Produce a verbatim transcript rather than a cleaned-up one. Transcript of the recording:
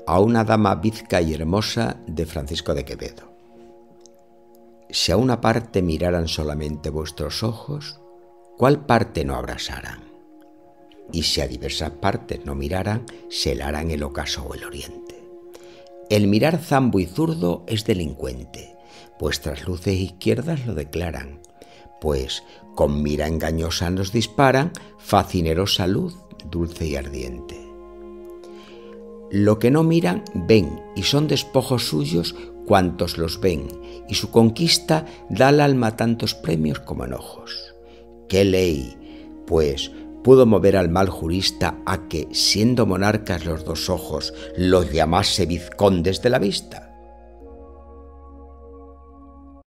a una dama bizca y hermosa de Francisco de Quevedo. Si a una parte miraran solamente vuestros ojos, ¿cuál parte no abrasaran? Y si a diversas partes no miraran, se helarán el ocaso o el oriente. El mirar zambo y zurdo es delincuente, vuestras luces izquierdas lo declaran, pues con mira engañosa nos disparan fascinerosa luz dulce y ardiente. Lo que no miran, ven, y son despojos suyos cuantos los ven, y su conquista da al alma tantos premios como enojos. ¿Qué ley, pues, pudo mover al mal jurista a que, siendo monarcas los dos ojos, los llamase vizcondes de la vista?